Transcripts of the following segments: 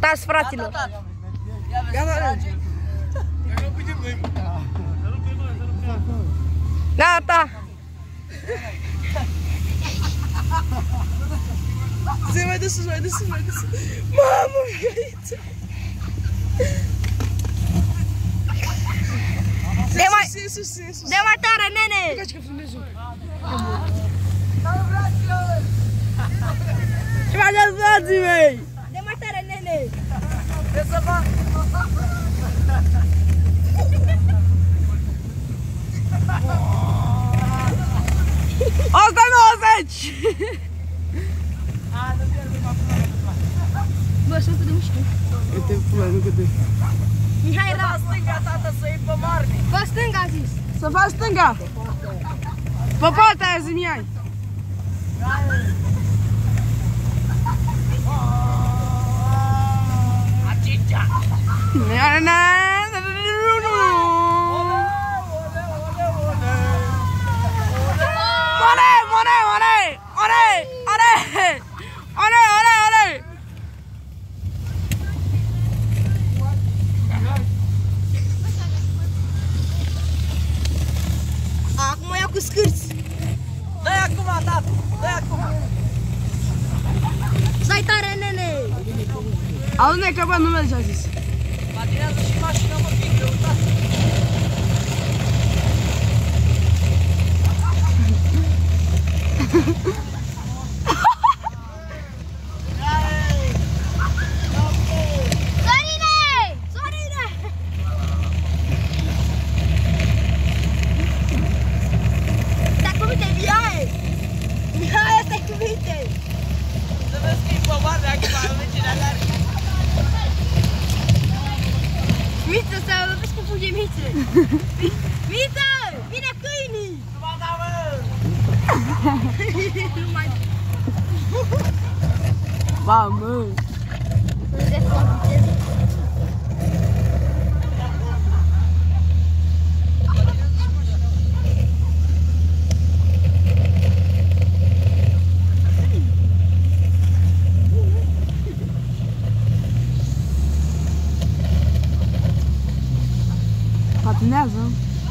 Salutați fraților! Gata! Zi, mai de sus, mai de sus, mai de sus. Mamă, Mihaiță! De mai tare, nene! Uitați că filmez eu. Ce mai dați, frații mei? De mai tare, nene! Ce să fac? Asta e 90! Bă, sunt de mușchi. Uite, pula, nu câte. Mihai era La stânga, tata, să iei pe marne. pe stânga, a zis. Să faci stânga. Pe partea aia zi, Mihai. Acum ia cu scârți. Dă-i acum, tata, dă-i acum. Stai tare, nene. Auzi, că bă, nu merge, a zis. Patinează și mașina, mă, fi greutate. Să vezi că-i pe mare acum, vecine alergă. Miță, să vezi cum fuge Miță. Miță, vine câinii. Nu mă da, mă! Nu mai... Ba, mă. Patinează.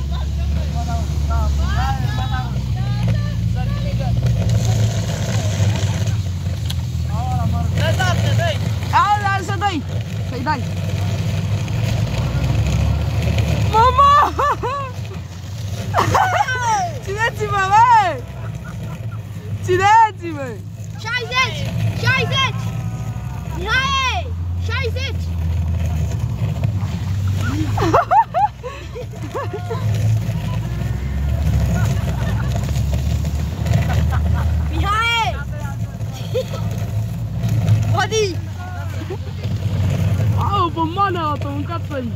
Să dai! Să-i dai! Mama! Țineți-mă, bă! Țineți-mă! 60! 60! Mihai! 60! Mihai! Odi! Au, pe mana, pe mâncat-i!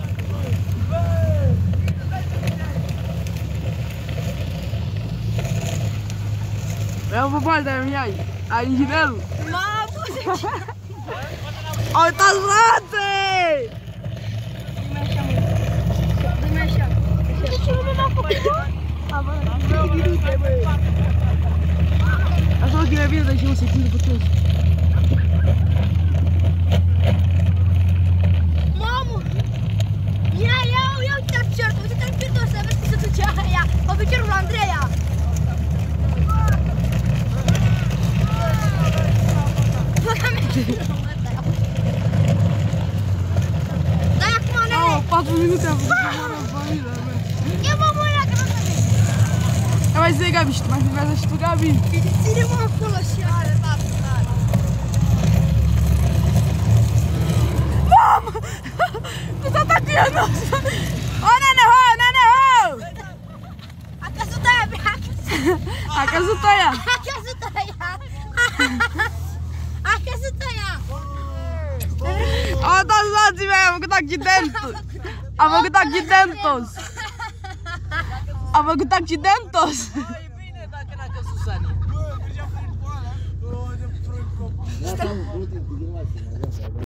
Vreau pe partea, Mihai! Originalul! Mamă! Uitați, frate! Dă-mi așa. De ce nu m-a făcut? A, bă, 3 minute, bă! Așa o mai bine, dar și eu să țin după toți. Mamă! Ia uite-te în picior, uite-te în picior să vezi cum se duce aia, pe piciorul lui Andreea! Dai acum, nene! Au, 4 minute am făcut în familia mea. Ia mă mâna, că nu te vezi! Ia mai zi, Gabi, și tu mai filmează și tu, Gabi. Ține-mă acolo și are, tată, tare! Mamă! Tu s-a tătiat noastră! O, nene, ho, nene, ho! A căzut aia, a căzut! A căzut aia! A căzut aia! A căzut aia! Au dat frații mei, am făcut accidentul! Am făcut accidentos! Am făcut accidentos! E bine dacă n-a căzut Sani. Bă, mergeam prin poala.